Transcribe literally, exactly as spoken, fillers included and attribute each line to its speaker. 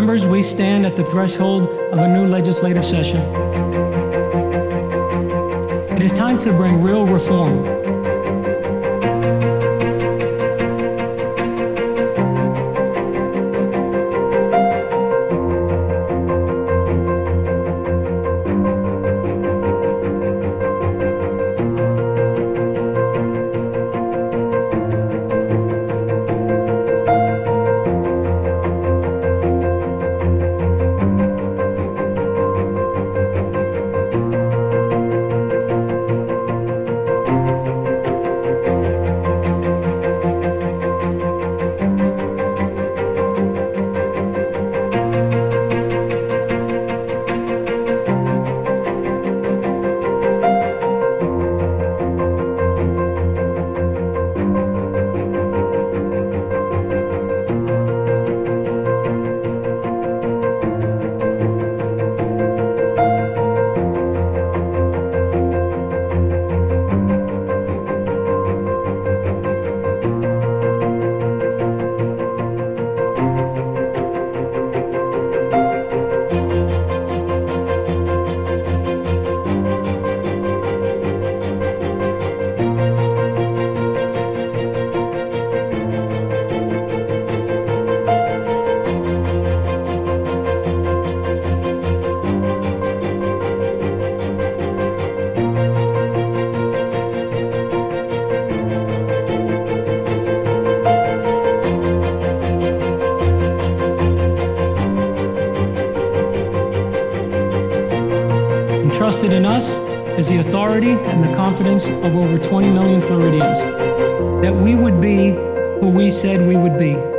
Speaker 1: members, we stand at the threshold of a new legislative session. It is time to bring real reform. Entrusted in us is the authority and the confidence of over twenty million Floridians, that we would be who we said we would be.